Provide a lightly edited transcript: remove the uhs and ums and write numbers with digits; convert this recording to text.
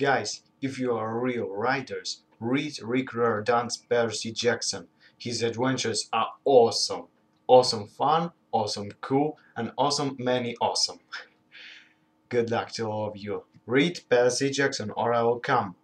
Guys, if you are real writers, read Rick Riordan's Percy Jackson. His adventures are awesome. Awesome fun, awesome cool, and awesome many awesome. Good luck to all of you. Read Percy Jackson or I will come.